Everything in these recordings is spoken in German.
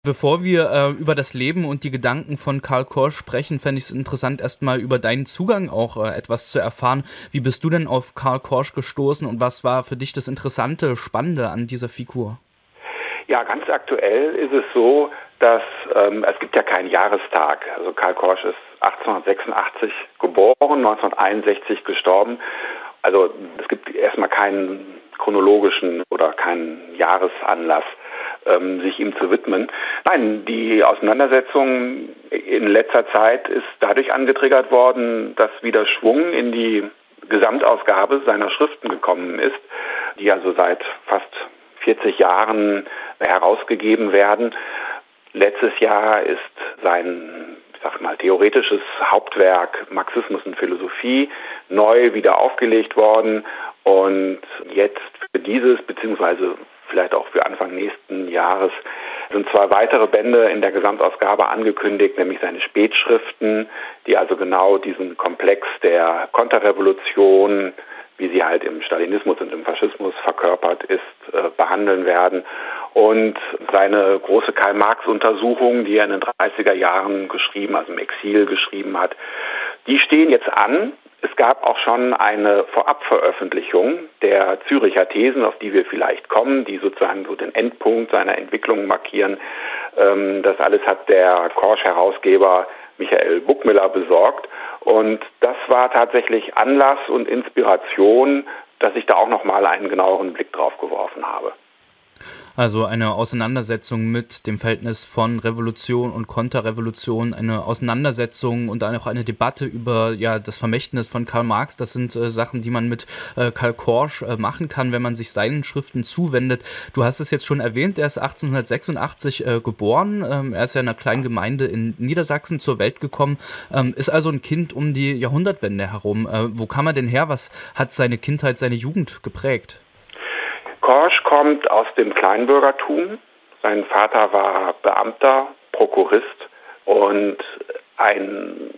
Bevor wir über das Leben und die Gedanken von Karl Korsch sprechen, fände ich es interessant, erstmal über deinen Zugang auch etwas zu erfahren. Wie bist du denn auf Karl Korsch gestoßen und was war für dich das Interessante, Spannende an dieser Figur? Ja, ganz aktuell ist es so, dass es gibt ja keinen Jahrestag. Also Karl Korsch ist 1886 geboren, 1961 gestorben. Also es gibt erstmal keinen chronologischen oder keinen Jahresanlass, sich ihm zu widmen. Nein, die Auseinandersetzung in letzter Zeit ist dadurch angetriggert worden, dass wieder Schwung in die Gesamtausgabe seiner Schriften gekommen ist, die also seit fast 40 Jahren herausgegeben werden. Letztes Jahr ist sein, theoretisches Hauptwerk Marxismus und Philosophie neu wieder aufgelegt worden und jetzt für dieses beziehungsweise vielleicht auch für Anfang nächsten Jahres sind 2 weitere Bände in der Gesamtausgabe angekündigt, nämlich seine Spätschriften, die also genau diesen Komplex der Konterrevolution, wie sie halt im Stalinismus und im Faschismus verkörpert ist, behandeln werden. Und seine große Karl-Marx-Untersuchung, die er in den 30er Jahren geschrieben, also im Exil geschrieben hat, die stehen jetzt an. Es gab auch schon eine Vorabveröffentlichung der Züricher Thesen, auf die wir vielleicht kommen, die sozusagen so den Endpunkt seiner Entwicklung markieren. Das alles hat der Korsch-Herausgeber Michael Buckmiller besorgt. Und das war tatsächlich Anlass und Inspiration, dass ich da auch nochmal einen genaueren Blick drauf geworfen habe. Also eine Auseinandersetzung mit dem Verhältnis von Revolution und Konterrevolution, eine Auseinandersetzung und dann auch eine Debatte über das Vermächtnis von Karl Marx. Das sind Sachen, die man mit Karl Korsch machen kann, wenn man sich seinen Schriften zuwendet. Du hast es jetzt schon erwähnt, er ist 1886 geboren. Er ist ja in einer kleinen Gemeinde in Niedersachsen zur Welt gekommen, ist also ein Kind um die Jahrhundertwende herum. Wo kam er denn her? Was hat seine Kindheit, seine Jugend geprägt? Korsch kommt aus dem Kleinbürgertum. Sein Vater war Beamter, Prokurist und ein,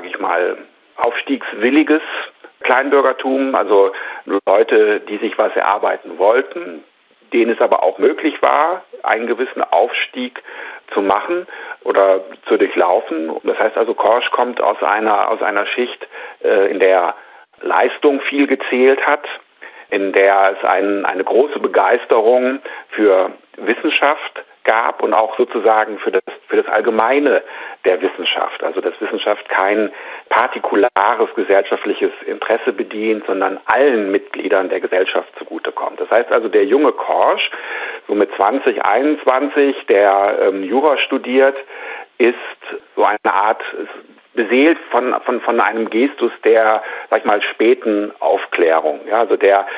aufstiegswilliges Kleinbürgertum, also Leute, die sich was erarbeiten wollten, denen es aber auch möglich war, einen gewissen Aufstieg zu machen oder zu durchlaufen. Das heißt also, Korsch kommt aus einer Schicht, in der Leistung viel gezählt hat, in der es eine große Begeisterung für Wissenschaft gab und auch sozusagen für das Allgemeine der Wissenschaft. Also dass Wissenschaft kein partikulares gesellschaftliches Interesse bedient, sondern allen Mitgliedern der Gesellschaft zugutekommt. Das heißt also, der junge Korsch, so mit 20, 21, der Jura studiert, ist so eine Art beseelt von einem Gestus der, späten Aufklärung. Ja, also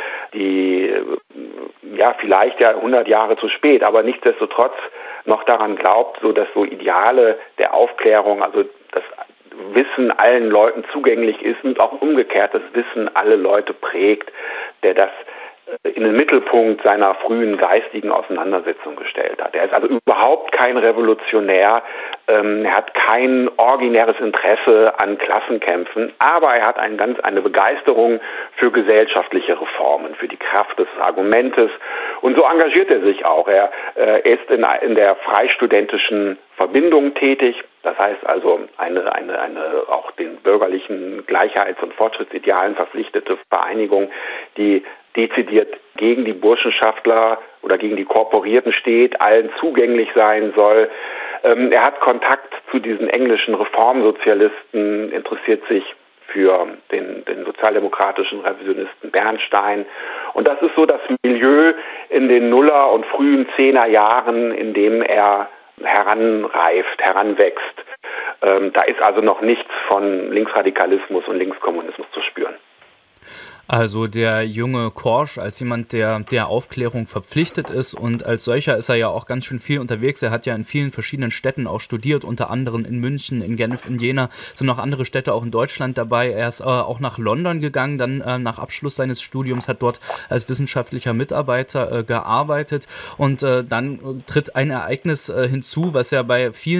vielleicht 100 Jahre zu spät, aber nichtsdestotrotz noch daran glaubt, so dass so Ideale der Aufklärung, also das Wissen allen Leuten zugänglich ist und auch umgekehrt das Wissen alle Leute prägt, der das in den Mittelpunkt seiner frühen geistigen Auseinandersetzung gestellt hat. Er ist also überhaupt kein Revolutionär, er hat kein originäres Interesse an Klassenkämpfen, aber er hat eine Begeisterung für gesellschaftliche Reformen, für die Kraft des Argumentes und so engagiert er sich auch. Er ist in der freistudentischen Verbindung tätig, das heißt also eine auch den bürgerlichen Gleichheits- und Fortschrittsidealen verpflichtete Vereinigung, die dezidiert gegen die Burschenschaftler oder gegen die Korporierten steht, allen zugänglich sein soll. Er hat Kontakt zu diesen englischen Reformsozialisten, interessiert sich für den sozialdemokratischen Revisionisten Bernstein. Und das ist so das Milieu in den Nuller- und frühen 10er Jahren, in dem er heranwächst. Da ist also noch nichts von Linksradikalismus und Linkskommunismus zu spüren. Also der junge Korsch als jemand, der Aufklärung verpflichtet ist, und als solcher ist er ja auch ganz schön viel unterwegs. Er hat ja in vielen verschiedenen Städten auch studiert, unter anderem in München, in Genf, in Jena. Es sind noch andere Städte auch in Deutschland dabei. Er ist auch nach London gegangen, dann nach Abschluss seines Studiums, hat dort als wissenschaftlicher Mitarbeiter gearbeitet, und dann tritt ein Ereignis hinzu, was ja bei vielen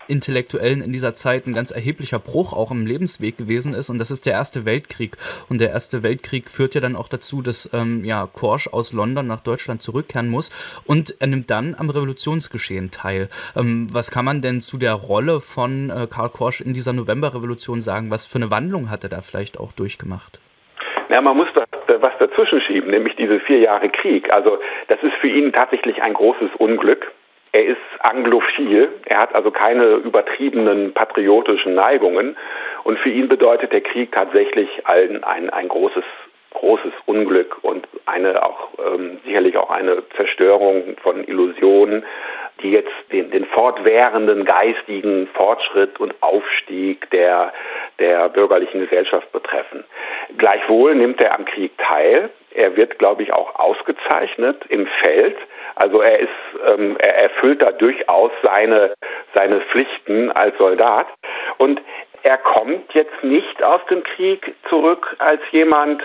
Intellektuellen in dieser Zeit ein ganz erheblicher Bruch auch im Lebensweg gewesen ist, und das ist der Erste Weltkrieg. Und der Erste Weltkrieg führt ja dann auch dazu, dass Korsch aus London nach Deutschland zurückkehren muss, und er nimmt dann am Revolutionsgeschehen teil. Was kann man denn zu der Rolle von Karl Korsch in dieser Novemberrevolution sagen? Was für eine Wandlung hat er da vielleicht auch durchgemacht? Ja, man muss da was dazwischen schieben, nämlich diese 4 Jahre Krieg. Also das ist für ihn tatsächlich ein großes Unglück. Er ist anglophil, er hat also keine übertriebenen patriotischen Neigungen, und für ihn bedeutet der Krieg tatsächlich ein großes Unglück und sicherlich auch eine Zerstörung von Illusionen, die jetzt den fortwährenden geistigen Fortschritt und Aufstieg der bürgerlichen Gesellschaft betreffen. Gleichwohl nimmt er am Krieg teil. Er wird, glaube ich, auch ausgezeichnet im Feld. Also er erfüllt da durchaus seine Pflichten als Soldat. Und er kommt jetzt nicht aus dem Krieg zurück als jemand,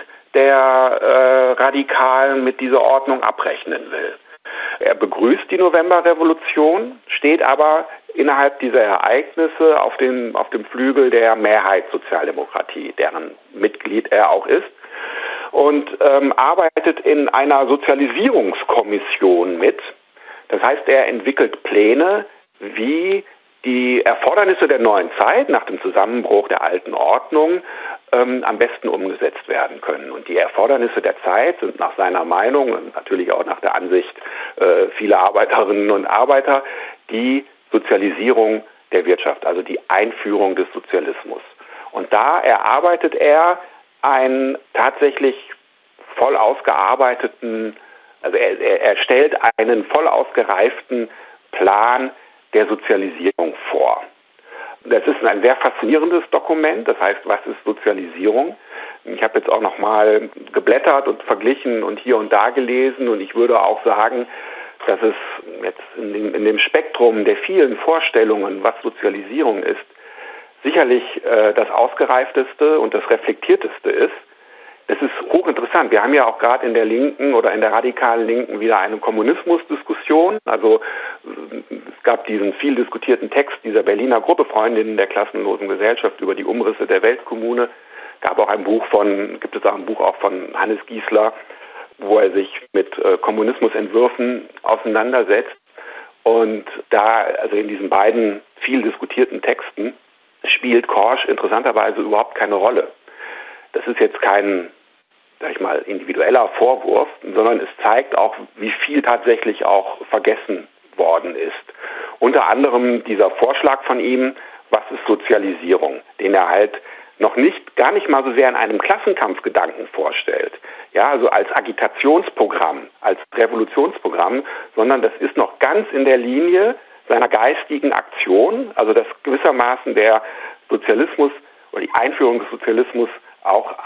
der radikal mit dieser Ordnung abrechnen will. Er begrüßt die Novemberrevolution, steht aber innerhalb dieser Ereignisse auf dem Flügel der Mehrheitssozialdemokratie, deren Mitglied er auch ist, und arbeitet in einer Sozialisierungskommission mit. Das heißt, er entwickelt Pläne, wie die Erfordernisse der neuen Zeit nach dem Zusammenbruch der alten Ordnung am besten umgesetzt werden können. Und die Erfordernisse der Zeit sind nach seiner Meinung und natürlich auch nach der Ansicht vieler Arbeiterinnen und Arbeiter die Sozialisierung der Wirtschaft, also die Einführung des Sozialismus. Und da erarbeitet er einen tatsächlich voll ausgearbeiteten, also er stellt einen voll ausgereiften Plan der Sozialisierung vor. Das ist ein sehr faszinierendes Dokument. Das heißt, was ist Sozialisierung? Ich habe jetzt auch noch mal geblättert und verglichen und hier und da gelesen, und ich würde auch sagen, dass es jetzt in dem Spektrum der vielen Vorstellungen, was Sozialisierung ist, sicherlich das ausgereifteste und das reflektierteste ist. Es ist hochinteressant. Wir haben ja auch gerade in der Linken oder in der radikalen Linken wieder eine Kommunismusdiskussion. Also es gab diesen viel diskutierten Text dieser Berliner Gruppe Freundinnen der klassenlosen Gesellschaft über die Umrisse der Weltkommune. Gibt es auch ein Buch auch von Hannes Giesler, wo er sich mit Kommunismusentwürfen auseinandersetzt. Und da, also in diesen beiden viel diskutierten Texten, spielt Korsch interessanterweise überhaupt keine Rolle. Das ist jetzt kein, sag ich mal, individueller Vorwurf, sondern es zeigt auch, wie viel tatsächlich auch vergessen worden ist. Unter anderem dieser Vorschlag von ihm, was ist Sozialisierung, den er halt gar nicht mal so sehr in einem Klassenkampfgedanken vorstellt, ja, also als Agitationsprogramm, als Revolutionsprogramm, sondern das ist noch ganz in der Linie seiner geistigen Aktion, also dass gewissermaßen der Sozialismus oder die Einführung des Sozialismus auch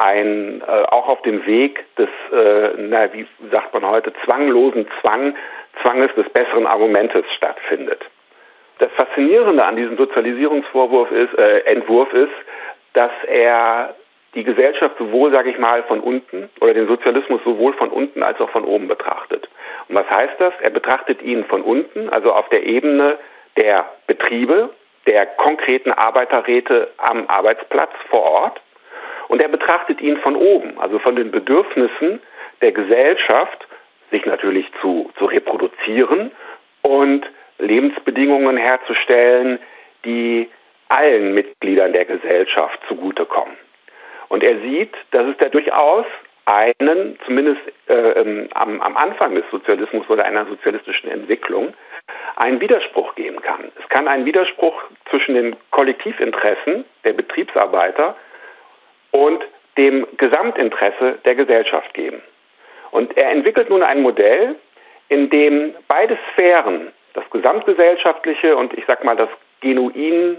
auf dem Weg des, wie sagt man heute, zwanglosen Zwanges des besseren Argumentes stattfindet. Das Faszinierende an diesem Sozialisierungsentwurf ist, dass er die Gesellschaft sowohl, sage ich mal, von unten oder den Sozialismus sowohl von unten als auch von oben betrachtet. Und was heißt das? Er betrachtet ihn von unten, also auf der Ebene der Betriebe, der konkreten Arbeiterräte am Arbeitsplatz vor Ort. Und er betrachtet ihn von oben, also von den Bedürfnissen der Gesellschaft, sich natürlich zu reproduzieren und Lebensbedingungen herzustellen, die allen Mitgliedern der Gesellschaft zugutekommen. Und er sieht, dass es da durchaus zumindest am Anfang des Sozialismus oder einer sozialistischen Entwicklung, einen Widerspruch geben kann. Es kann einen Widerspruch zwischen den Kollektivinteressen der Betriebsarbeiter und dem Gesamtinteresse der Gesellschaft geben. Und er entwickelt nun ein Modell, in dem beide Sphären, das gesamtgesellschaftliche und ich sag mal das genuin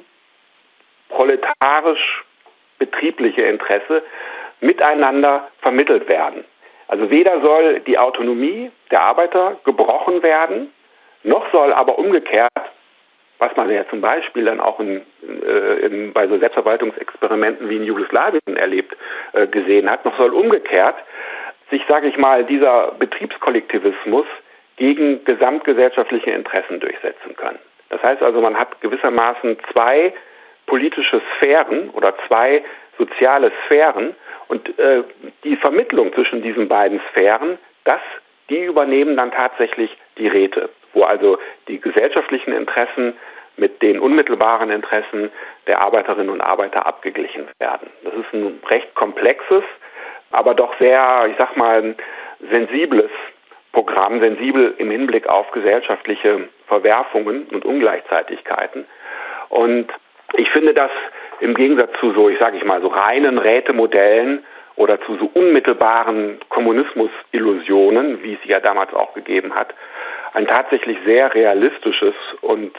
proletarisch-betriebliche Interesse miteinander vermittelt werden. Also weder soll die Autonomie der Arbeiter gebrochen werden, noch soll aber umgekehrt, was man ja zum Beispiel dann auch bei so Selbstverwaltungsexperimenten wie in Jugoslawien gesehen hat, noch soll umgekehrt sich, sage ich mal, dieser Betriebskollektivismus gegen gesamtgesellschaftliche Interessen durchsetzen können. Das heißt also, man hat gewissermaßen zwei politische Sphären oder zwei soziale Sphären und die Vermittlung zwischen diesen beiden Sphären, die übernehmen dann tatsächlich die Räte, wo also die gesellschaftlichen Interessen mit den unmittelbaren Interessen der Arbeiterinnen und Arbeiter abgeglichen werden. Das ist ein recht komplexes, aber doch sehr, ich sag mal, sensibles Programm, sensibel im Hinblick auf gesellschaftliche Verwerfungen und Ungleichzeitigkeiten. Und ich finde das im Gegensatz zu so reinen Rätemodellen oder zu so unmittelbaren Kommunismus-Illusionen, wie es ja damals auch gegeben hat, ein tatsächlich sehr realistisches und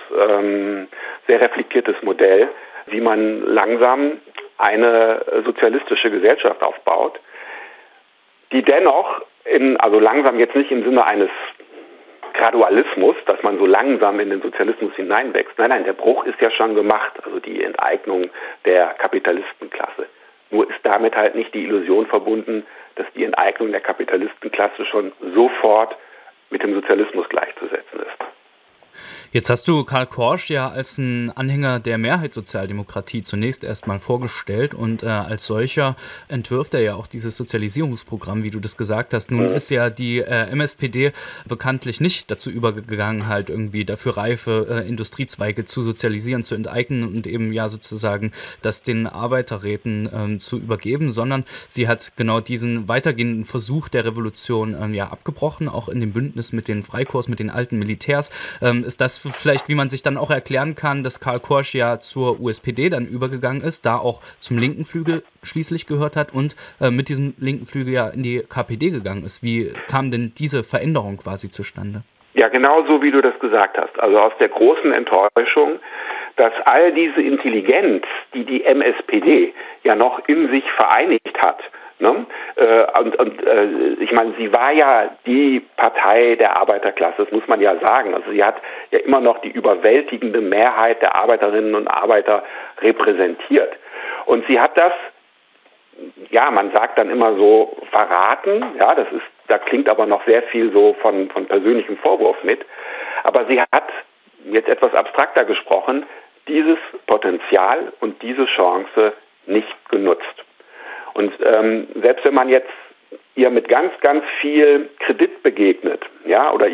sehr reflektiertes Modell, wie man langsam eine sozialistische Gesellschaft aufbaut, die dennoch, also langsam jetzt nicht im Sinne eines Gradualismus, dass man so langsam in den Sozialismus hineinwächst. Nein, der Bruch ist ja schon gemacht, also die Enteignung der Kapitalistenklasse. Nur ist damit halt nicht die Illusion verbunden, dass die Enteignung der Kapitalistenklasse schon sofort mit dem Sozialismus gleichzusetzen ist. Jetzt hast du Karl Korsch ja als ein Anhänger der Mehrheitssozialdemokratie zunächst erstmal vorgestellt und als solcher entwirft er ja auch dieses Sozialisierungsprogramm, wie du das gesagt hast. Nun ist ja die MSPD bekanntlich nicht dazu übergegangen, halt irgendwie dafür reife Industriezweige zu sozialisieren, zu enteignen und eben ja sozusagen das den Arbeiterräten zu übergeben, sondern sie hat genau diesen weitergehenden Versuch der Revolution abgebrochen, auch in dem Bündnis mit den Freikorps, mit den alten Militärs. Ist das vielleicht, wie man sich dann auch erklären kann, dass Karl Korsch ja zur USPD dann übergegangen ist, da auch zum linken Flügel schließlich gehört hat und mit diesem linken Flügel ja in die KPD gegangen ist. Wie kam denn diese Veränderung quasi zustande? Ja, genau so, wie du das gesagt hast. Also aus der großen Enttäuschung, dass all diese Intelligenz, die die MSPD ja noch in sich vereinigt hat, ne? Ich meine, sie war ja die Partei der Arbeiterklasse, das muss man ja sagen. Also sie hat ja immer noch die überwältigende Mehrheit der Arbeiterinnen und Arbeiter repräsentiert. Und sie hat das, ja, man sagt dann immer so, verraten. Ja, da klingt aber noch sehr viel so von persönlichem Vorwurf mit. Aber sie hat, jetzt etwas abstrakter gesprochen, dieses Potenzial und diese Chance nicht genutzt. Und selbst wenn man jetzt ihr mit ganz, ganz viel Kredit begegnet, ja, oder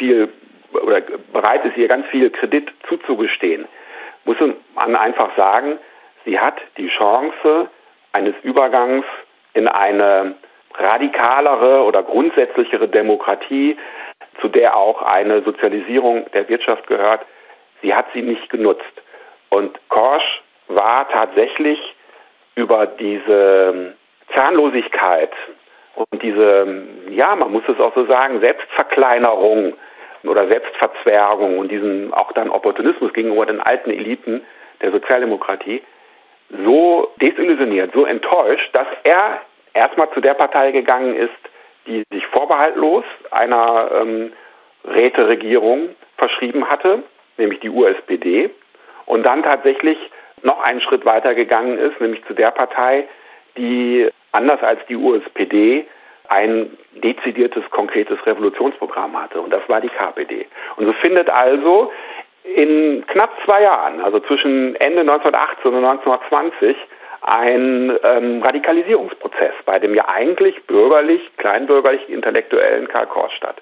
bereit ist, ihr ganz viel Kredit zuzugestehen, muss man einfach sagen, sie hat die Chance eines Übergangs in eine radikalere oder grundsätzlichere Demokratie, zu der auch eine Sozialisierung der Wirtschaft gehört, sie hat sie nicht genutzt. Und Korsch war tatsächlich über diese Zahnlosigkeit und diese, ja, man muss es auch so sagen, Selbstverkleinerung oder Selbstverzwergung und diesen auch dann Opportunismus gegenüber den alten Eliten der Sozialdemokratie so desillusioniert, so enttäuscht, dass er erstmal zu der Partei gegangen ist, die sich vorbehaltlos einer Räteregierung verschrieben hatte, nämlich die USPD, und dann tatsächlich noch einen Schritt weiter gegangen ist, nämlich zu der Partei, die anders als die USPD ein dezidiertes, konkretes Revolutionsprogramm hatte. Und das war die KPD. Und so findet also in knapp 2 Jahren, also zwischen Ende 1918 und 1920, ein Radikalisierungsprozess bei dem ja eigentlich kleinbürgerlich intellektuellen Karl Korsch statt.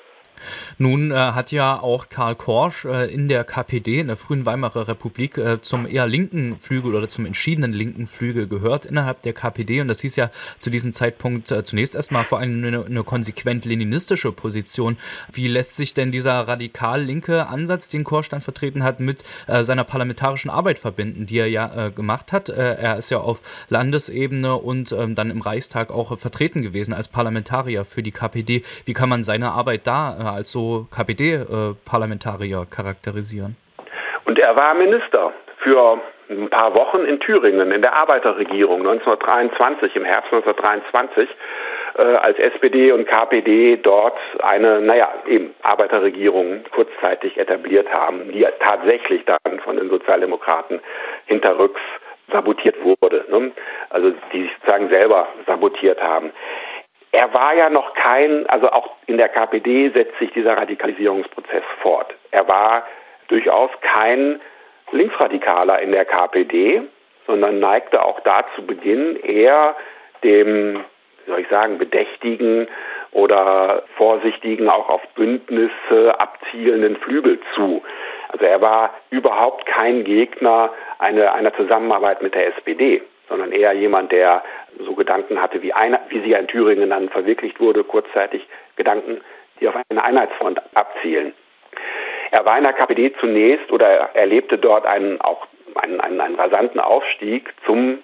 Nun hat ja auch Karl Korsch in der KPD, in der frühen Weimarer Republik, zum eher linken Flügel oder zum entschiedenen linken Flügel gehört innerhalb der KPD. Und das hieß ja zu diesem Zeitpunkt zunächst erstmal vor allem eine konsequent leninistische Position. Wie lässt sich denn dieser radikal linke Ansatz, den Korsch dann vertreten hat, mit seiner parlamentarischen Arbeit verbinden, die er ja gemacht hat? Er ist ja auf Landesebene und dann im Reichstag auch vertreten gewesen als Parlamentarier für die KPD. Wie kann man seine Arbeit da als so KPD-Parlamentarier charakterisieren? Und er war Minister für ein paar Wochen in Thüringen in der Arbeiterregierung 1923, im Herbst 1923, als SPD und KPD dort eine, Arbeiterregierung kurzzeitig etabliert haben, die tatsächlich dann von den Sozialdemokraten hinterrücks sabotiert wurde, ne? Also die sich sozusagen selber sabotiert haben. Er war ja noch auch in der KPD setzt sich dieser Radikalisierungsprozess fort. Er war durchaus kein Linksradikaler in der KPD, sondern neigte auch da zu Beginn eher dem, wie soll ich sagen, bedächtigen oder vorsichtigen, auch auf Bündnisse abzielenden Flügel zu. Also er war überhaupt kein Gegner einer Zusammenarbeit mit der SPD, sondern eher jemand, der so Gedanken hatte, wie sie ja in Thüringen dann verwirklicht wurde, kurzzeitig Gedanken, die auf eine Einheitsfront abzielen. Er war in der KPD zunächst oder er erlebte dort einen rasanten Aufstieg zum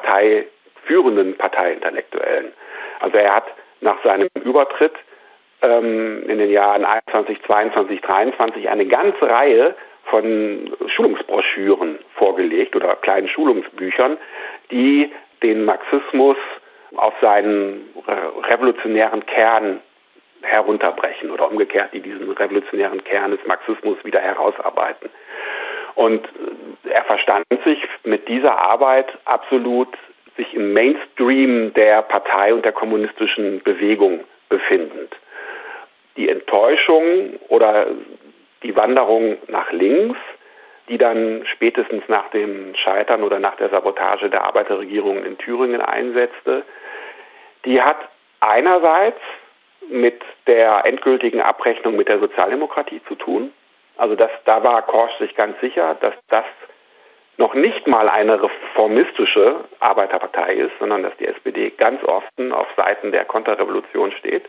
führenden Parteiintellektuellen. Also er hat nach seinem Übertritt in den Jahren 21, 22, 23 eine ganze Reihe von Schulungsbroschüren vorgelegt oder kleinen Schulungsbüchern, die den Marxismus auf seinen revolutionären Kern herunterbrechen oder umgekehrt, die diesen revolutionären Kern des Marxismus wieder herausarbeiten. Und er verstand sich mit dieser Arbeit absolut sich im Mainstream der Partei und der kommunistischen Bewegung befindend. Die Enttäuschung oder die Wanderung nach links, die dann spätestens nach dem Scheitern oder nach der Sabotage der Arbeiterregierung in Thüringen einsetzte, die hat einerseits mit der endgültigen Abrechnung mit der Sozialdemokratie zu tun. Also da war Korsch sich ganz sicher, dass das noch nicht mal eine reformistische Arbeiterpartei ist, sondern dass die SPD ganz offen auf Seiten der Konterrevolution steht.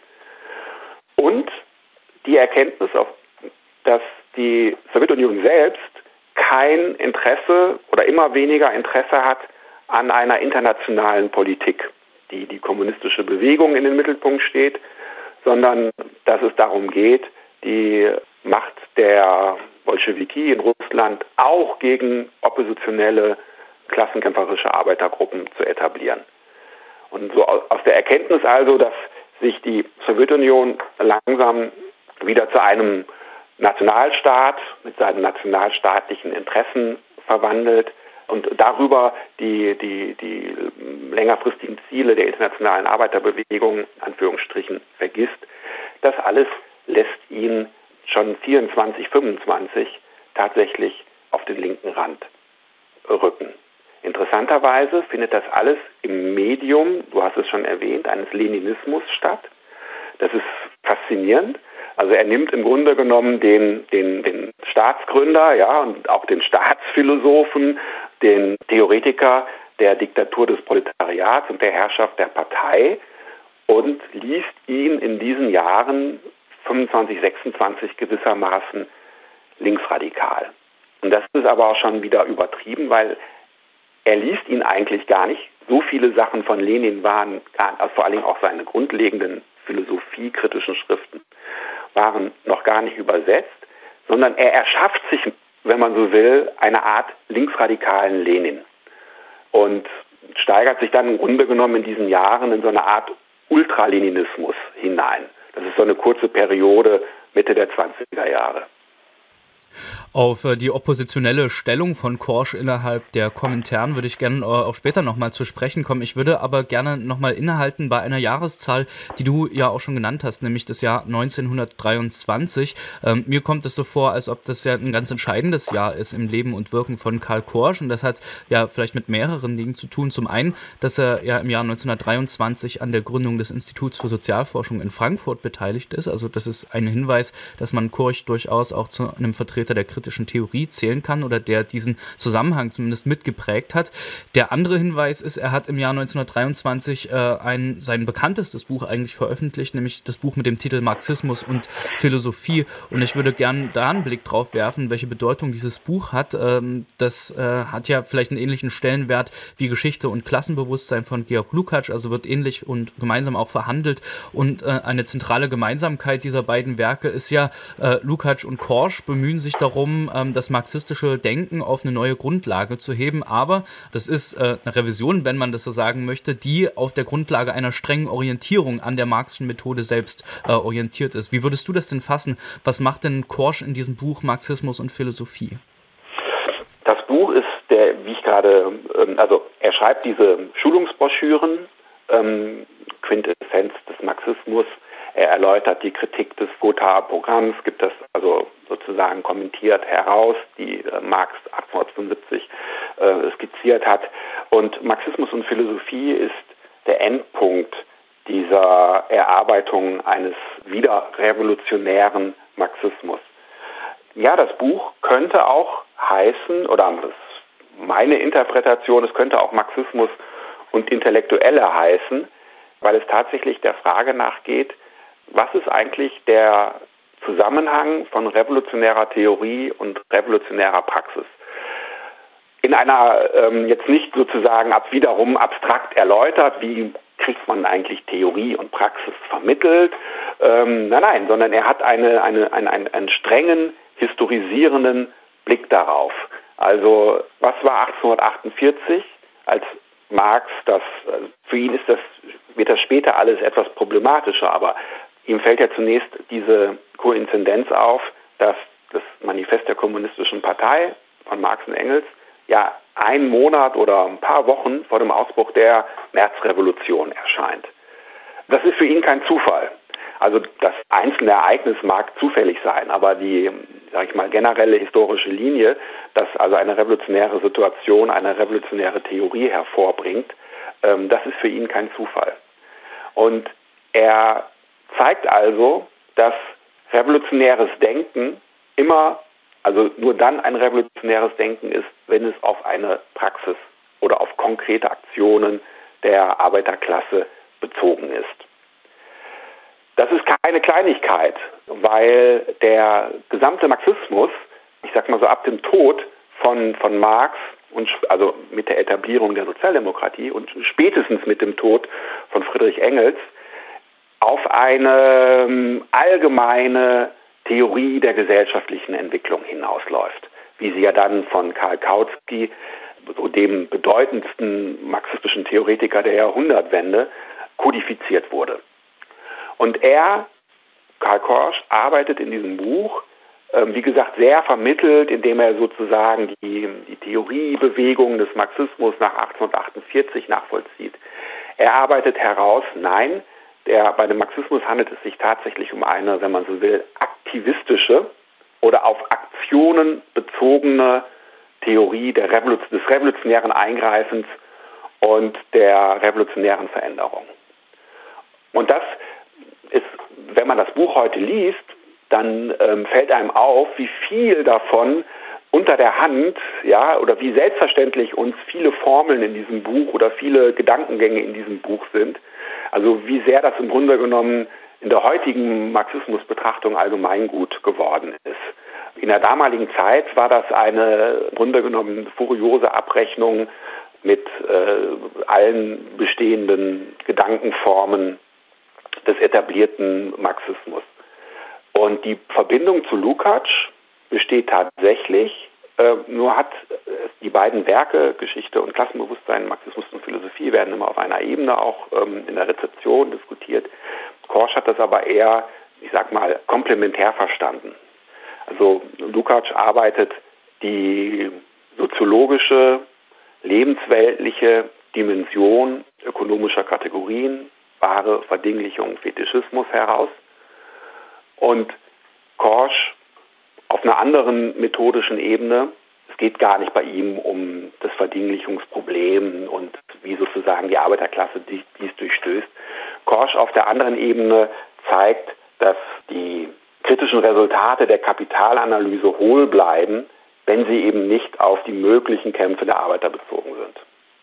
Und die Erkenntnis, dass die Sowjetunion selbst kein Interesse oder immer weniger Interesse hat an einer internationalen Politik, die die kommunistische Bewegung in den Mittelpunkt steht, sondern dass es darum geht, die Macht der Bolschewiki in Russland auch gegen oppositionelle, klassenkämpferische Arbeitergruppen zu etablieren. Und so aus der Erkenntnis also, dass sich die Sowjetunion langsam wieder zu einem Nationalstaat mit seinen nationalstaatlichen Interessen verwandelt und darüber die längerfristigen Ziele der internationalen Arbeiterbewegung, in Anführungsstrichen, vergisst. Das alles lässt ihn schon 24, 25 tatsächlich auf den linken Rand rücken. Interessanterweise findet das alles im Medium, du hast es schon erwähnt, eines Leninismus statt. Das ist faszinierend. Also er nimmt im Grunde genommen den Staatsgründer, ja, und auch den Staatsphilosophen, den Theoretiker der Diktatur des Proletariats und der Herrschaft der Partei und liest ihn in diesen Jahren 25, 26 gewissermaßen linksradikal. Und das ist aber auch schon wieder übertrieben, weil er liest ihn eigentlich gar nicht. So viele Sachen von Lenin waren, also vor allen Dingen auch seine grundlegenden philosophiekritischen Schriften, waren noch gar nicht übersetzt, sondern er erschafft sich, wenn man so will, eine Art linksradikalen Lenin und steigert sich dann im Grunde genommen in diesen Jahren in so eine Art Ultraleninismus hinein. Das ist so eine kurze Periode Mitte der 20er Jahre. Auf die oppositionelle Stellung von Korsch innerhalb der Komintern würde ich gerne auch später nochmal zu sprechen kommen. Ich würde aber gerne nochmal innehalten bei einer Jahreszahl, die du ja auch schon genannt hast, nämlich das Jahr 1923. Mir kommt es so vor, als ob das ja ein ganz entscheidendes Jahr ist im Leben und Wirken von Karl Korsch. Und das hat ja vielleicht mit mehreren Dingen zu tun. Zum einen, dass er ja im Jahr 1923 an der Gründung des Instituts für Sozialforschung in Frankfurt beteiligt ist. Also das ist ein Hinweis, dass man Korsch durchaus auch zu einem Vertreter der kritischen Theorie zählen kann oder der diesen Zusammenhang zumindest mitgeprägt hat. Der andere Hinweis ist, er hat im Jahr 1923 sein bekanntestes Buch eigentlich veröffentlicht, nämlich das Buch mit dem Titel Marxismus und Philosophie. Und ich würde gerne da einen Blick drauf werfen, welche Bedeutung dieses Buch hat. Das hat ja vielleicht einen ähnlichen Stellenwert wie Geschichte und Klassenbewusstsein von Georg Lukács, also wird ähnlich und gemeinsam auch verhandelt. Und eine zentrale Gemeinsamkeit dieser beiden Werke ist ja, Lukács und Korsch bemühen sich darum, das marxistische Denken auf eine neue Grundlage zu heben. Aber das ist eine Revision, wenn man das so sagen möchte, die auf der Grundlage einer strengen Orientierung an der marxischen Methode selbst orientiert ist. Wie würdest du das denn fassen? Was macht denn Korsch in diesem Buch Marxismus und Philosophie? Das Buch ist er schreibt diese Schulungsbroschüren, Quintessenz des Marxismus. Er erläutert die Kritik des Gotha-Programms, gibt das also sozusagen kommentiert heraus, die Marx 1875 skizziert hat. Und Marxismus und Philosophie ist der Endpunkt dieser Erarbeitung eines wieder revolutionären Marxismus. Ja, das Buch könnte auch heißen, oder das ist meine Interpretation, es könnte auch Marxismus und Intellektuelle heißen, weil es tatsächlich der Frage nachgeht, was ist eigentlich der Zusammenhang von revolutionärer Theorie und revolutionärer Praxis. In einer jetzt nicht sozusagen wiederum abstrakt erläutert, wie kriegt man eigentlich Theorie und Praxis vermittelt, nein, sondern er hat einen strengen, historisierenden Blick darauf. Also was war 1848, als Marx für ihn wird das später alles etwas problematischer, aber ihm fällt ja zunächst diese Koinzidenz auf, dass das Manifest der Kommunistischen Partei von Marx und Engels ja einen Monat oder ein paar Wochen vor dem Ausbruch der Märzrevolution erscheint. Das ist für ihn kein Zufall. Also das einzelne Ereignis mag zufällig sein, aber die, generelle historische Linie, dass also eine revolutionäre Situation eine revolutionäre Theorie hervorbringt, das ist für ihn kein Zufall. Und er zeigt also, dass revolutionäres Denken nur dann ein revolutionäres Denken ist, wenn es auf eine Praxis oder auf konkrete Aktionen der Arbeiterklasse bezogen ist. Das ist keine Kleinigkeit, weil der gesamte Marxismus, ab dem Tod von Marx und also mit der Etablierung der Sozialdemokratie und spätestens mit dem Tod von Friedrich Engels auf eine allgemeine Theorie der gesellschaftlichen Entwicklung hinausläuft, wie sie ja dann von Karl Kautsky, dem bedeutendsten marxistischen Theoretiker der Jahrhundertwende, kodifiziert wurde. Und Karl Korsch, arbeitet in diesem Buch, wie gesagt, sehr vermittelt, indem er sozusagen die Theoriebewegung des Marxismus nach 1848 nachvollzieht. Er arbeitet heraus, nein, bei dem Marxismus handelt es sich tatsächlich um eine, wenn man so will, aktivistische oder auf Aktionen bezogene Theorie des revolutionären Eingreifens und der revolutionären Veränderung. Und das ist, wenn man das Buch heute liest, dann fällt einem auf, wie viel davon unter der Hand, oder wie selbstverständlich uns viele Formeln in diesem Buch oder viele Gedankengänge in diesem Buch sind. Also wie sehr das im Grunde genommen in der heutigen Marxismusbetrachtung Allgemeingut geworden ist. In der damaligen Zeit war das eine im Grunde genommen furiose Abrechnung mit allen bestehenden Gedankenformen des etablierten Marxismus. Und die Verbindung zu Lukács besteht tatsächlich, nur hat die beiden Werke, Geschichte und Klassenbewusstsein, Marxismus und Philosophie, werden immer auf einer Ebene auch in der Rezeption diskutiert. Korsch hat das aber eher, komplementär verstanden. Also Lukács arbeitet die soziologische, lebensweltliche Dimension ökonomischer Kategorien, Ware, Verdinglichung, Fetischismus heraus. Und Korsch auf einer anderen methodischen Ebene, es geht gar nicht bei ihm um das Verdinglichungsproblem und wie sozusagen die Arbeiterklasse dies durchstößt. Korsch auf der anderen Ebene zeigt, dass die kritischen Resultate der Kapitalanalyse hohl bleiben, wenn sie eben nicht auf die möglichen Kämpfe der Arbeiter bezogen sind.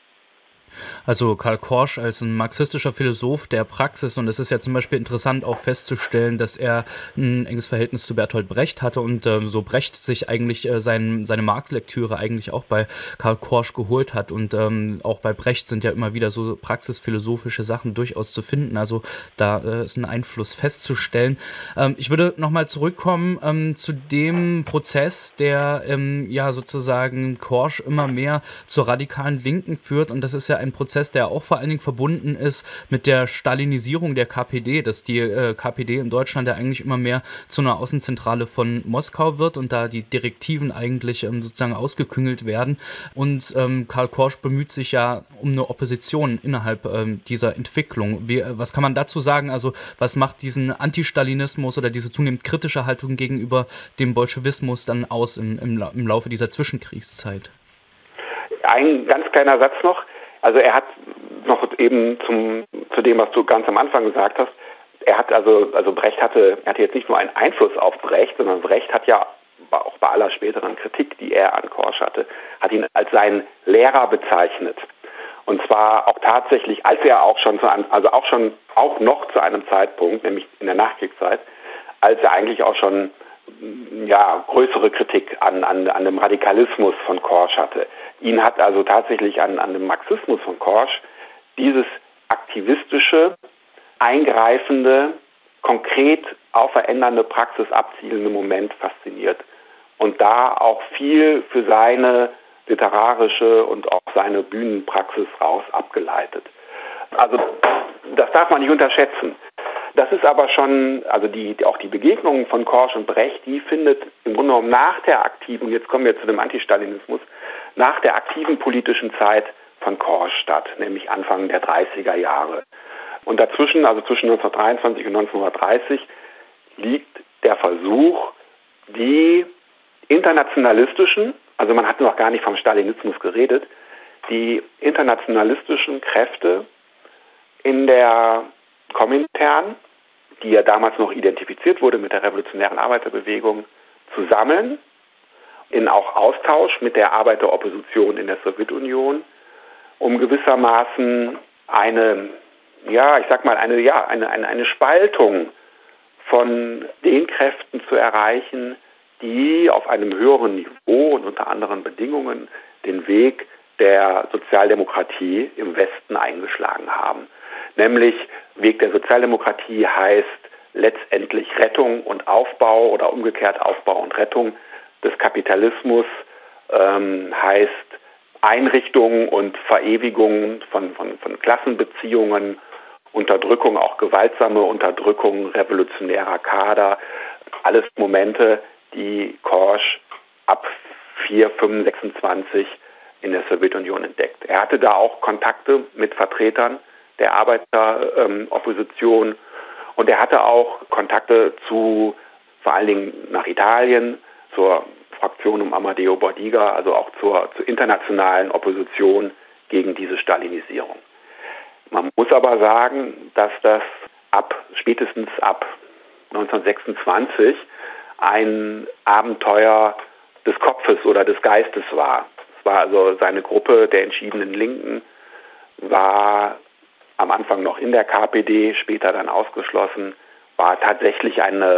Also Karl Korsch als ein marxistischer Philosoph der Praxis, und es ist ja zum Beispiel interessant auch festzustellen, dass er ein enges Verhältnis zu Bertolt Brecht hatte und so Brecht sich eigentlich seine Marx-Lektüre eigentlich auch bei Karl Korsch geholt hat, und auch bei Brecht sind ja immer wieder so praxisphilosophische Sachen durchaus zu finden, also da ist ein Einfluss festzustellen. Ich würde nochmal zurückkommen zu dem Prozess, der sozusagen Korsch immer mehr zur radikalen Linken führt, und das ist ja ein Prozess, der auch vor allen Dingen verbunden ist mit der Stalinisierung der KPD, dass die KPD in Deutschland ja eigentlich immer mehr zu einer Außenzentrale von Moskau wird und da die Direktiven eigentlich sozusagen ausgeküngelt werden. Und Karl Korsch bemüht sich ja um eine Opposition innerhalb dieser Entwicklung. Was kann man dazu sagen? Also was macht diesen Anti-Stalinismus oder diese zunehmend kritische Haltung gegenüber dem Bolschewismus dann aus im Laufe dieser Zwischenkriegszeit? Ein ganz kleiner Satz noch. Also er hat noch eben zu dem, was du ganz am Anfang gesagt hast, er hat also Brecht hatte jetzt nicht nur einen Einfluss auf Brecht, sondern Brecht hat ja auch bei aller späteren Kritik, die er an Korsch hatte, hat ihn als seinen Lehrer bezeichnet. Und zwar auch tatsächlich, als er auch noch zu einem Zeitpunkt, nämlich in der Nachkriegszeit, als er eigentlich auch schon größere Kritik an dem Radikalismus von Korsch hatte. Ihn hat also tatsächlich an dem Marxismus von Korsch dieses aktivistische, eingreifende, konkret auf verändernde Praxis abzielende Moment fasziniert und da auch viel für seine literarische und auch seine Bühnenpraxis raus abgeleitet. Also das darf man nicht unterschätzen. Das ist aber schon, also auch die Begegnung von Korsch und Brecht, die findet im Grunde genommen nach der aktiven, jetzt kommen wir zu dem Antistalinismus, nach der aktiven politischen Zeit von Korsch statt, nämlich Anfang der 30er Jahre. Und dazwischen, also zwischen 1923 und 1930, liegt der Versuch, die internationalistischen, also man hat noch gar nicht vom Stalinismus geredet, die internationalistischen Kräfte in der Komintern, die ja damals noch identifiziert wurde mit der revolutionären Arbeiterbewegung, zu sammeln, in auch Austausch mit der Arbeiteropposition in der Sowjetunion, um gewissermaßen eine Spaltung von den Kräften zu erreichen, die auf einem höheren Niveau und unter anderen Bedingungen den Weg der Sozialdemokratie im Westen eingeschlagen haben. Nämlich Weg der Sozialdemokratie heißt letztendlich Rettung und Aufbau oder umgekehrt Aufbau und Rettung des Kapitalismus, heißt Einrichtung und Verewigung von Klassenbeziehungen, Unterdrückung, auch gewaltsame Unterdrückung revolutionärer Kader, alles Momente, die Korsch ab 1925 in der Sowjetunion entdeckt. Er hatte da auch Kontakte mit Vertretern der Arbeiteropposition und er hatte auch Kontakte vor allen Dingen nach Italien, zur Fraktion um Amadeo Bordiga, also auch zur internationalen Opposition gegen diese Stalinisierung. Man muss aber sagen, dass das spätestens ab 1926 ein Abenteuer des Kopfes oder des Geistes war. Es war also seine Gruppe der entschiedenen Linken, war am Anfang noch in der KPD, später dann ausgeschlossen, war tatsächlich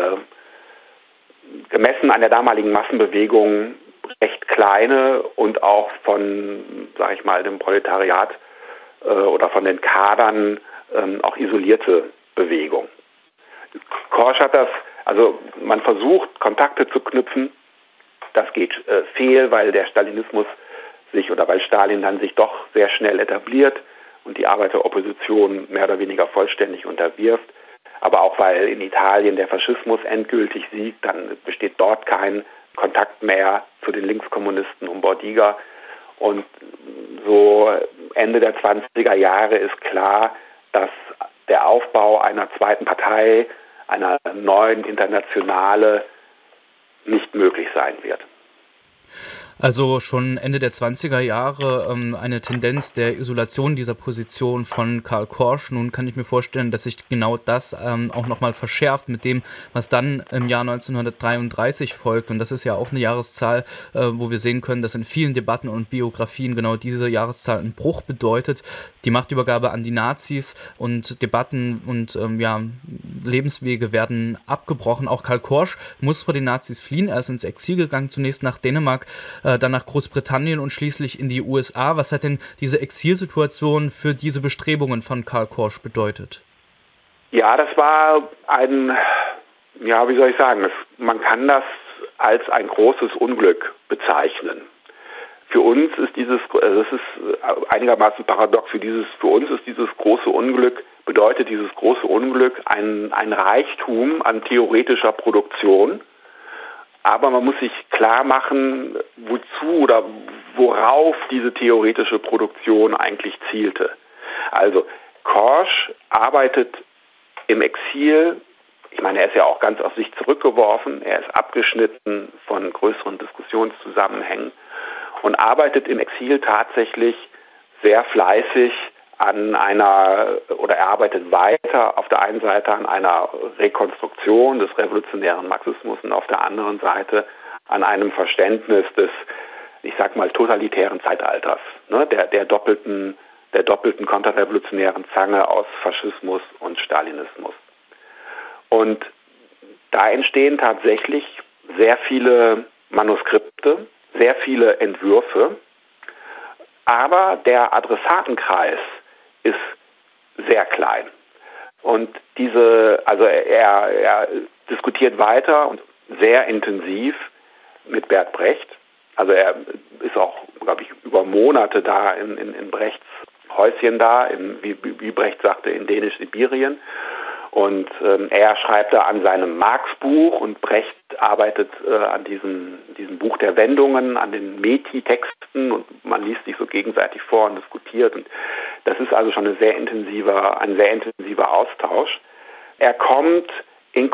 gemessen an der damaligen Massenbewegung recht kleine und auch von, dem Proletariat oder von den Kadern auch isolierte Bewegung. Korsch hat man versucht, Kontakte zu knüpfen. Das geht fehl, weil der Stalinismus weil Stalin dann sich doch sehr schnell etabliert und die Arbeiteropposition mehr oder weniger vollständig unterwirft. Aber auch weil in Italien der Faschismus endgültig siegt, dann besteht dort kein Kontakt mehr zu den Linkskommunisten um Bordiga. Und so Ende der 20er Jahre ist klar, dass der Aufbau einer zweiten Partei, einer neuen Internationale nicht möglich sein wird. Also schon Ende der 20er Jahre eine Tendenz der Isolation dieser Position von Karl Korsch. Nun kann ich mir vorstellen, dass sich genau das auch nochmal verschärft mit dem, was dann im Jahr 1933 folgt. Und das ist ja auch eine Jahreszahl, wo wir sehen können, dass in vielen Debatten und Biografien genau diese Jahreszahl einen Bruch bedeutet. Die Machtübergabe an die Nazis und Debatten und Lebenswege werden abgebrochen. Auch Karl Korsch muss vor den Nazis fliehen. Er ist ins Exil gegangen, zunächst nach Dänemark, dann nach Großbritannien und schließlich in die USA. Was hat denn diese Exilsituation für diese Bestrebungen von Karl Korsch bedeutet? Ja, das war man kann das als ein großes Unglück bezeichnen. Für uns ist das ist einigermaßen paradox, für uns ist dieses große Unglück, bedeutet dieses große Unglück ein Reichtum an theoretischer Produktion. Aber man muss sich klar machen, wozu oder worauf diese theoretische Produktion eigentlich zielte. Also Korsch arbeitet im Exil, ich meine, er ist ja auch ganz auf sich zurückgeworfen, er ist abgeschnitten von größeren Diskussionszusammenhängen und arbeitet im Exil tatsächlich sehr fleißig er arbeitet weiter auf der einen Seite an einer Rekonstruktion des revolutionären Marxismus und auf der anderen Seite an einem Verständnis des, ich sag mal, totalitären Zeitalters, ne, der doppelten konterrevolutionären Zange aus Faschismus und Stalinismus. Und da entstehen tatsächlich sehr viele Manuskripte, sehr viele Entwürfe, aber der Adressatenkreis ist sehr klein. Und er diskutiert weiter und sehr intensiv mit Bert Brecht. Also er ist auch, glaube ich, über Monate da in Brechts Häuschen da, wie Brecht sagte, in Dänisch-Sibirien. Und er schreibt da an seinem Marx-Buch und Brecht arbeitet an diesem Buch der Wendungen, an den Meti-Texten und man liest sich so gegenseitig vor und diskutiert. Und das ist also schon ein sehr intensiver Austausch. Er kommt in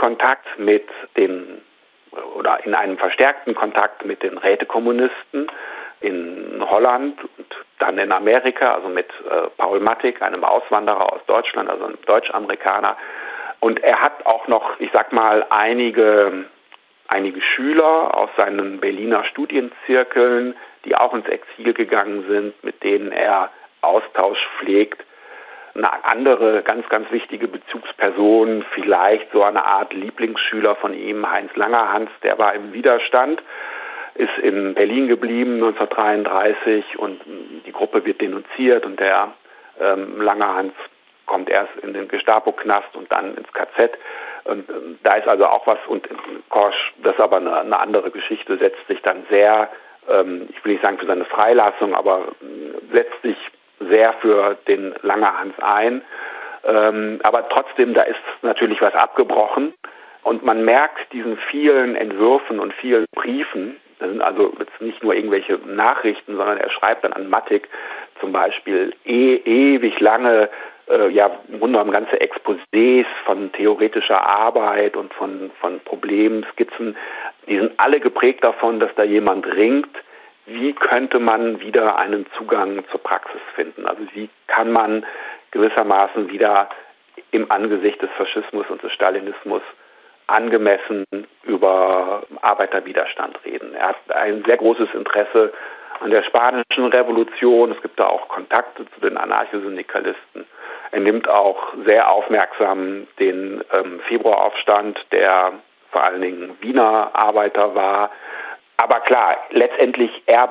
einen verstärkten Kontakt mit den Rätekommunisten in Holland und dann in Amerika, also mit Paul Mattig, einem Auswanderer aus Deutschland, also einem Deutsch-Amerikaner. Und er hat auch noch, ich sag mal, einige Schüler aus seinen Berliner Studienzirkeln, die auch ins Exil gegangen sind, mit denen er Austausch pflegt. Eine andere ganz, ganz wichtige Bezugsperson, vielleicht so eine Art Lieblingsschüler von ihm, Heinz Langerhans, der war im Widerstand, ist in Berlin geblieben 1933 und die Gruppe wird denunziert und der Langerhans kommt erst in den Gestapo-Knast und dann ins KZ. Und da ist also auch was, und Korsch, das ist aber eine andere Geschichte, setzt sich dann sehr, ich will nicht sagen für seine Freilassung, aber setzt sich sehr für den Langerhans ein. Aber trotzdem, da ist natürlich was abgebrochen. Und man merkt diesen vielen Entwürfen und vielen Briefen, das sind also jetzt nicht nur irgendwelche Nachrichten, sondern er schreibt dann an Mattig zum Beispiel ewig lange, im Grunde genommen ganze Exposés von theoretischer Arbeit und von Problemskizzen. Die sind alle geprägt davon, dass da jemand ringt, wie könnte man wieder einen Zugang zur Praxis finden? Also wie kann man gewissermaßen wieder im Angesicht des Faschismus und des Stalinismus angemessen über Arbeiterwiderstand reden. Er hat ein sehr großes Interesse an der Spanischen Revolution. Es gibt da auch Kontakte zu den Anarchosyndikalisten. Er nimmt auch sehr aufmerksam den Februaraufstand, der vor allen Dingen Wiener Arbeiter war. Aber klar, letztendlich er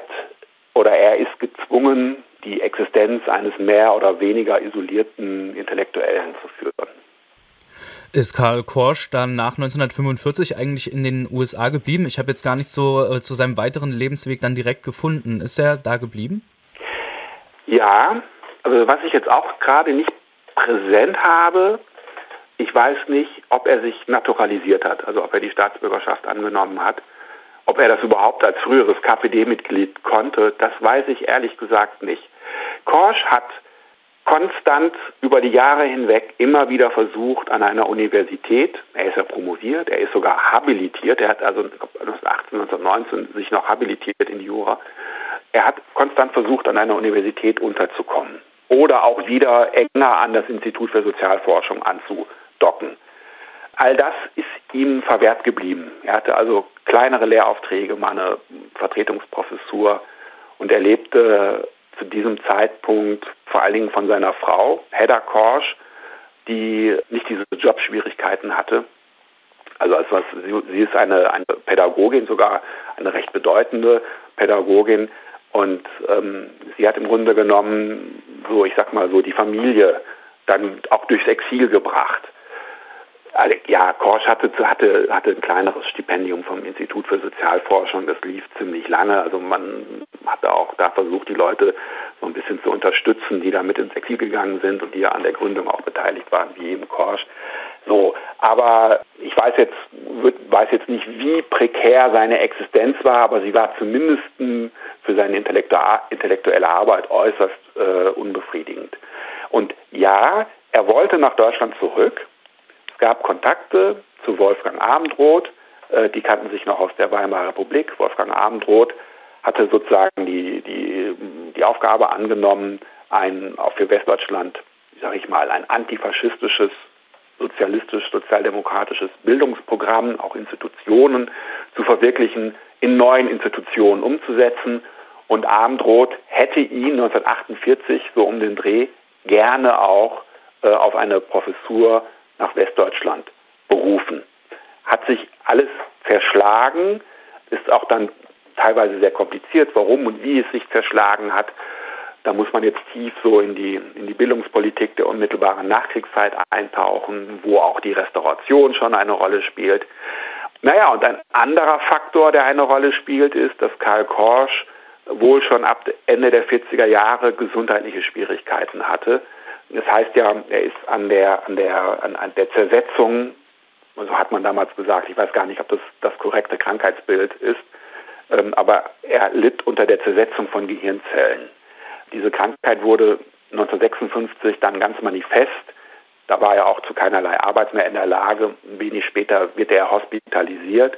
ist gezwungen, die Existenz eines mehr oder weniger isolierten Intellektuellen zu führen. Ist Karl Korsch dann nach 1945 eigentlich in den USA geblieben? Ich habe jetzt gar nicht so zu seinem weiteren Lebensweg dann direkt gefunden. Ist er da geblieben? Ja, also was ich jetzt auch gerade nicht präsent habe, ich weiß nicht, ob er sich naturalisiert hat, also ob er die Staatsbürgerschaft angenommen hat. Ob er das überhaupt als früheres KPD-Mitglied konnte, das weiß ich ehrlich gesagt nicht. Korsch hat konstant über die Jahre hinweg immer wieder versucht an einer Universität, er ist ja promoviert, er ist sogar habilitiert, er hat also 1918, 1919 sich noch habilitiert in Jura, er hat konstant versucht an einer Universität unterzukommen oder auch wieder enger an das Institut für Sozialforschung anzudocken. All das ist ihm verwehrt geblieben. Er hatte also kleinere Lehraufträge, mal eine Vertretungsprofessur und er lebte zu diesem Zeitpunkt vor allen Dingen von seiner Frau, Hedda Korsch, die nicht diese Jobschwierigkeiten hatte. Also sie ist eine Pädagogin, sogar eine recht bedeutende Pädagogin und sie hat im Grunde genommen die Familie dann auch durchs Exil gebracht. Ja, Korsch hatte ein kleineres Stipendium vom Institut für Sozialforschung, das lief ziemlich lange, also man hatte auch da versucht, die Leute so ein bisschen zu unterstützen, die da mit ins Exil gegangen sind und die ja an der Gründung auch beteiligt waren, wie eben Korsch. So, aber ich weiß jetzt nicht, wie prekär seine Existenz war, aber sie war zumindest für seine intellektuelle Arbeit äußerst unbefriedigend. Und ja, er wollte nach Deutschland zurück. Es gab Kontakte zu Wolfgang Abendroth, die kannten sich noch aus der Weimarer Republik. Wolfgang Abendroth hatte sozusagen die Aufgabe angenommen, für Westdeutschland, sage ich mal, ein antifaschistisches, sozialistisch-sozialdemokratisches Bildungsprogramm, auch Institutionen zu verwirklichen, in neuen Institutionen umzusetzen. Und Abendroth hätte ihn 1948, so um den Dreh, gerne auch auf eine Professur nach Westdeutschland berufen. Hat sich alles zerschlagen, ist auch dann teilweise sehr kompliziert, warum und wie es sich zerschlagen hat. Da muss man jetzt tief so in die Bildungspolitik der unmittelbaren Nachkriegszeit eintauchen, wo auch die Restauration schon eine Rolle spielt. Naja, und ein anderer Faktor, der eine Rolle spielt, ist, dass Karl Korsch wohl schon ab Ende der 40er Jahre gesundheitliche Schwierigkeiten hatte. Das heißt ja, er ist an der Zersetzung, so hat man damals gesagt, ich weiß gar nicht, ob das korrekte Krankheitsbild ist, aber er litt unter der Zersetzung von Gehirnzellen. Diese Krankheit wurde 1956 dann ganz manifest. Da war er auch zu keinerlei Arbeit mehr in der Lage. Wenig später wird er hospitalisiert.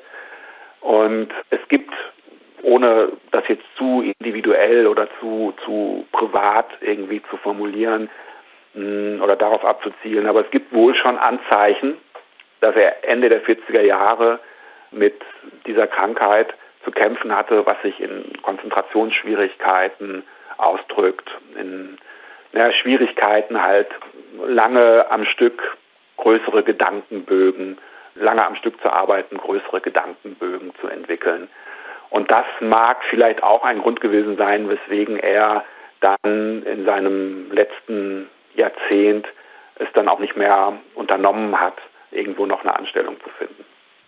Und es gibt, ohne das jetzt zu individuell oder zu privat irgendwie zu formulieren oder darauf abzuzielen, aber es gibt wohl schon Anzeichen, dass er Ende der 40er Jahre mit dieser Krankheit zu kämpfen hatte, was sich in Konzentrationsschwierigkeiten ausdrückt, in Schwierigkeiten halt lange am Stück größere Gedankenbögen, lange am Stück zu arbeiten, größere Gedankenbögen zu entwickeln. Und das mag vielleicht auch ein Grund gewesen sein, weswegen er dann in seinem letzten Jahrzehnt es dann auch nicht mehr unternommen hat, irgendwo noch eine Anstellung zu finden.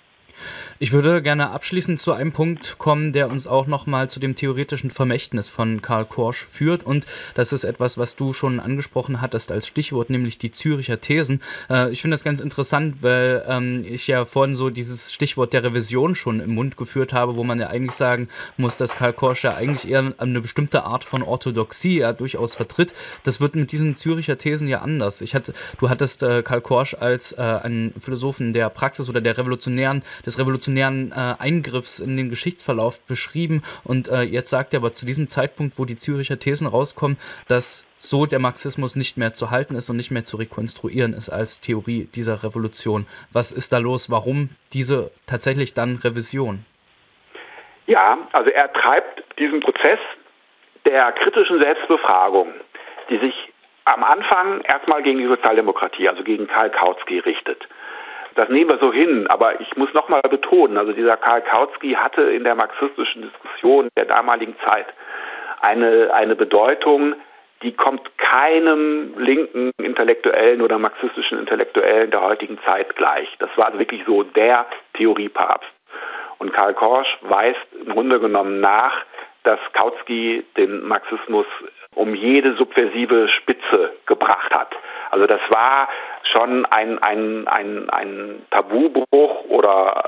Ich würde gerne abschließend zu einem Punkt kommen, der uns auch nochmal zu dem theoretischen Vermächtnis von Karl Korsch führt. Und das ist etwas, was du schon angesprochen hattest als Stichwort, nämlich die Züricher Thesen. Ich finde das ganz interessant, weil ich ja vorhin so dieses Stichwort der Revision schon im Mund geführt habe, wo man ja eigentlich sagen muss, dass Karl Korsch ja eigentlich eher eine bestimmte Art von Orthodoxie ja durchaus vertritt. Das wird mit diesen Züricher Thesen ja anders. Du hattest Karl Korsch als einen Philosophen der Praxis oder des revolutionären Eingriffs in den Geschichtsverlauf beschrieben und jetzt sagt er aber zu diesem Zeitpunkt, wo die Züricher Thesen rauskommen, dass so der Marxismus nicht mehr zu halten ist und nicht mehr zu rekonstruieren ist als Theorie dieser Revolution. Was ist da los? Warum diese tatsächlich dann Revision? Ja, also er treibt diesen Prozess der kritischen Selbstbefragung, die sich am Anfang erstmal gegen die Sozialdemokratie, also gegen Karl Kautsky richtet. Das nehmen wir so hin, aber ich muss nochmal betonen, also dieser Karl Kautsky hatte in der marxistischen Diskussion der damaligen Zeit eine Bedeutung, die kommt keinem linken Intellektuellen oder marxistischen Intellektuellen der heutigen Zeit gleich. Das war also wirklich so der Theoriepapst. Und Karl Korsch weist im Grunde genommen nach, dass Kautsky den Marxismus um jede subversive Spitze gebracht hat. Also das war schon ein Tabubruch oder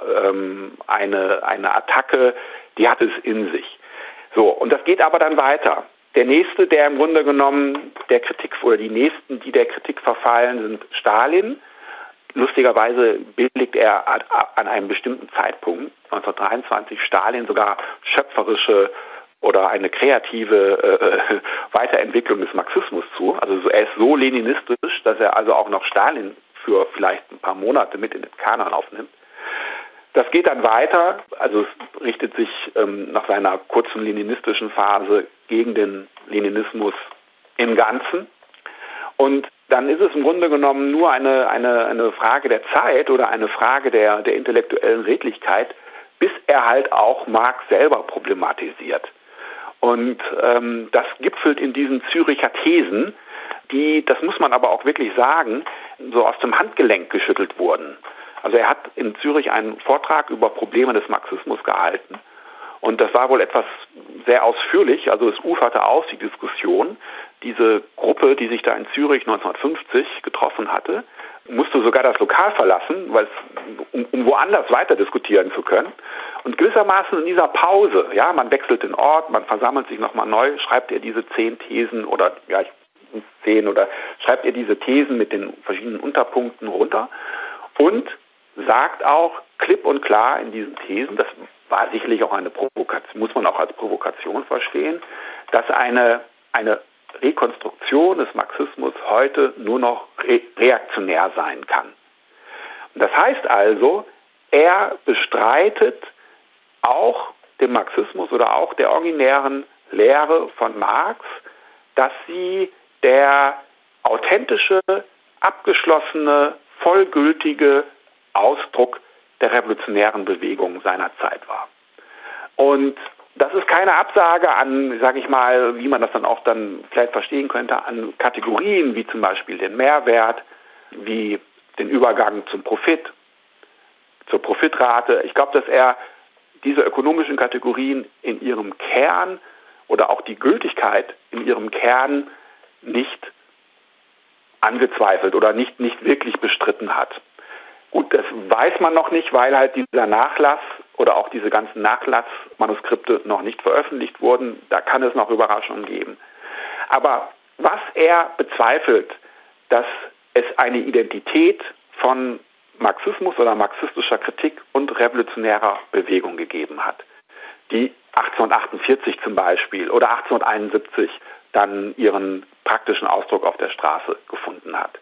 eine Attacke, die hat es in sich. So, und das geht aber dann weiter. Der nächste, der im Grunde genommen der Kritik, oder die nächsten, die der Kritik verfallen, sind Stalin. Lustigerweise billigt er an einem bestimmten Zeitpunkt, 1923, Stalin sogar schöpferische oder eine kreative Weiterentwicklung des Marxismus zu. Also er ist so leninistisch, dass er also auch noch Stalin für vielleicht ein paar Monate mit in den Kanon aufnimmt. Das geht dann weiter, also es richtet sich nach seiner kurzen leninistischen Phase gegen den Leninismus im Ganzen. Und dann ist es im Grunde genommen nur eine Frage der Zeit oder eine Frage der intellektuellen Redlichkeit, bis er halt auch Marx selber problematisiert. Und das gipfelt in diesen Züricher Thesen, die, das muss man aber auch wirklich sagen, so aus dem Handgelenk geschüttelt wurden. Also er hat in Zürich einen Vortrag über Probleme des Marxismus gehalten Und das war wohl etwas sehr ausführlich, also es uferte aus, die Diskussion. Diese Gruppe, die sich da in Zürich 1950 getroffen hatte, musste sogar das Lokal verlassen, um woanders weiter diskutieren zu können. Und gewissermaßen in dieser Pause, ja, man wechselt den Ort, man versammelt sich nochmal neu, schreibt ihr diese 10 Thesen oder schreibt ihr diese Thesen mit den verschiedenen Unterpunkten runter und sagt auch klipp und klar in diesen Thesen, das war sicherlich auch eine Provokation, muss man auch als Provokation verstehen, dass eine Rekonstruktion des Marxismus heute nur noch reaktionär sein kann. Und das heißt also, er bestreitet auch dem Marxismus oder auch der originären Lehre von Marx, dass sie der authentische, abgeschlossene, vollgültige Ausdruck der revolutionären Bewegung seiner Zeit war. Und das ist keine Absage an, sage ich mal, wie man das dann auch dann vielleicht verstehen könnte, an Kategorien wie zum Beispiel den Mehrwert, wie den Übergang zum Profit, zur Profitrate. Ich glaube, dass er diese ökonomischen Kategorien in ihrem Kern oder auch die Gültigkeit in ihrem Kern nicht angezweifelt oder nicht wirklich bestritten hat. Gut, das weiß man noch nicht, weil halt dieser Nachlass oder auch diese ganzen Nachlassmanuskripte noch nicht veröffentlicht wurden. Da kann es noch Überraschungen geben. Aber was er bezweifelt, dass es eine Identität von Marxismus oder marxistischer Kritik und revolutionärer Bewegung gegeben hat, die 1848 zum Beispiel oder 1871 dann ihren praktischen Ausdruck auf der Straße gefunden hat.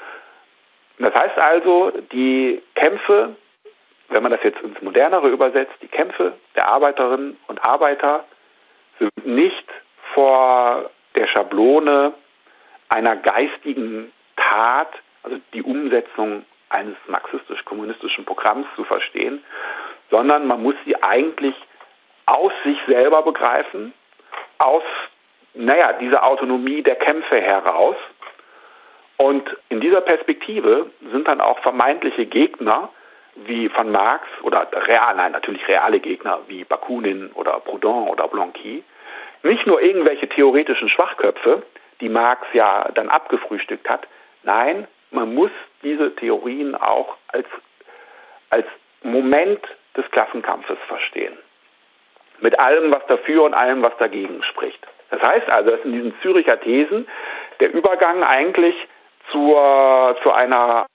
Das heißt also, die Kämpfe, wenn man das jetzt ins Modernere übersetzt, die Kämpfe der Arbeiterinnen und Arbeiter sind nicht vor der Schablone einer geistigen Tat, also die Umsetzung eines marxistisch-kommunistischen Programms zu verstehen, sondern man muss sie eigentlich aus sich selber begreifen, aus dieser Autonomie der Kämpfe heraus. Und in dieser Perspektive sind dann auch vermeintliche Gegner wie von Marx oder natürlich reale Gegner wie Bakunin oder Proudhon oder Blanqui nicht nur irgendwelche theoretischen Schwachköpfe, die Marx ja dann abgefrühstückt hat. Nein, man muss diese Theorien auch als Moment des Klassenkampfes verstehen. Mit allem, was dafür und allem, was dagegen spricht. Das heißt also, dass in diesen Züricher Thesen der Übergang eigentlich zu einer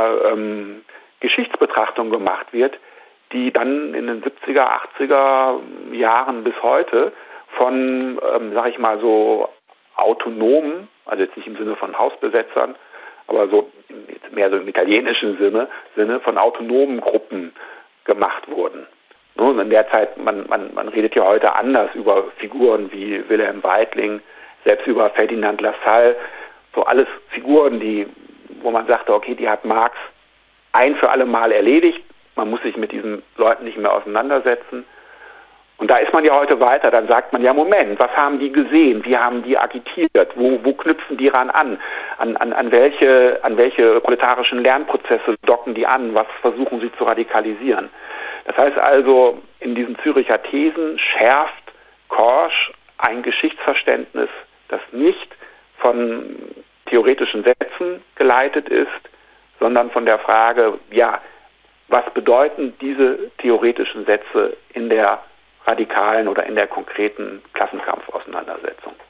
Geschichtsbetrachtung gemacht wird, die dann in den 70er, 80er Jahren bis heute von, sag ich mal so, autonomen, also jetzt nicht im Sinne von Hausbesetzern, aber so mehr so im italienischen Sinne von autonomen Gruppen gemacht wurden. Und in der Zeit, man redet ja heute anders über Figuren wie Wilhelm Weitling, selbst über Ferdinand Lassalle, so alles Figuren, wo man sagte, okay, die hat Marx ein für alle Mal erledigt, man muss sich mit diesen Leuten nicht mehr auseinandersetzen. Und da ist man ja heute weiter, dann sagt man ja, Moment, was haben die gesehen, wie haben die agitiert, wo knüpfen die ran an welche proletarischen Lernprozesse docken die an, was versuchen sie zu radikalisieren. Das heißt also, in diesen Züricher Thesen schärft Korsch ein Geschichtsverständnis, das nicht von theoretischen Sätzen geleitet ist, sondern von der Frage, ja, was bedeuten diese theoretischen Sätze in der radikalen oder in der konkreten Klassenkampfauseinandersetzung?